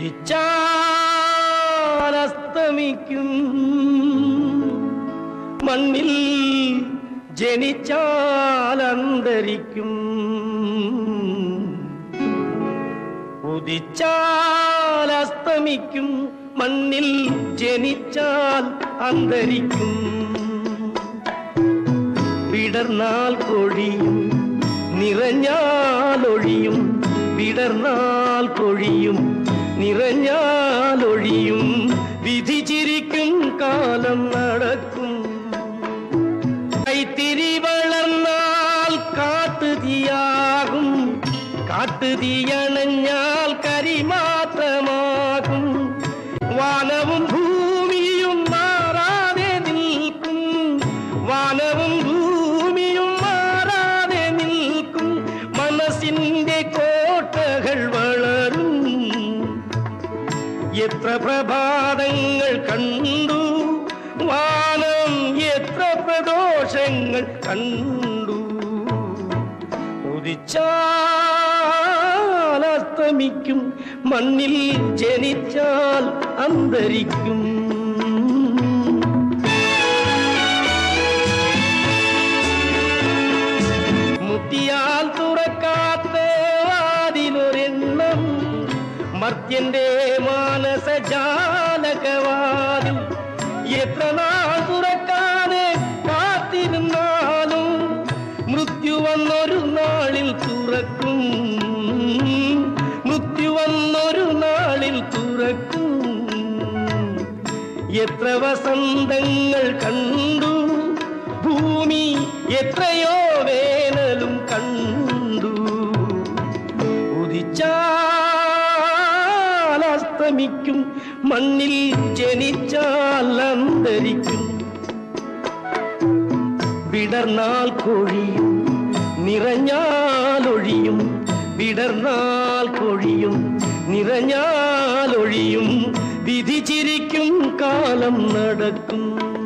ഉദിച്ചാലസ്തമിക്കും മണ്ണിൽ ജനിച്ചാലന്തരിക്കും ഉദിച്ചാലസ്തമിക്കും മണ്ണിൽ ജനിച്ചാൽ അന്തരിക്കും വിടർന്നാൽ കൊഴിയും നിറഞ്ഞാലൊഴിയും വിടർന്നാൽ കൊഴിയും നിറഞ്ഞാലൊഴിയും വിധി ചിരിക്കും കാലം നടക്കും കൈത്തിരി വളർന്നാൽ കാട്ടുതീയാകും കാട്ടുതീയണഞ്ഞാൽ കരി മാത്രമാകും വാനവും ഭൂമിയും മാറാതെ നിൽക്കും വാനവും ഭൂമിയും മാറാതെ നിൽക്കും മനസ്സിന്റെ കോട്ടകൾ വളരും എത്ര പ്രഭാതങ്ങൾ കണ്ടു വാനം എത്ര പ്രദോഷങ്ങൾ കണ്ടു ഉദിച്ചാലസ്തമിക്കും മണ്ണിൽ ജനിച്ചാൽ അന്തരിക്കും മുത്തിയാൽ തുറക്കാത്ത വാതിലൊരെണ്ണം മർത്യന്റെ മാനസജാലകവാതിൽ എത്ര നാൾ തുറക്കാതെ കാത്തിരുന്നാലും മൃത്യു വന്നൊരു നാളിൽ തുറക്കും മൃത്യു വന്നൊരു നാളിൽ തുറക്കും എത്ര വസന്തങ്ങൾ കണ്ടു ഭൂമി എത്രയോ വേനലും കണ്ടു ഉദിച്ചാലസ്തമിക്കും മണ്ണിൽ ജനിച്ചാൽ അന്തരിക്കും വിടർന്നാൽ കൊഴിയും നിറഞ്ഞാലൊഴിയും വിടർന്നാൽ കൊഴിയും നിറഞ്ഞാലൊഴിയും വിധി ചിരിക്കും കാലം നടക്കും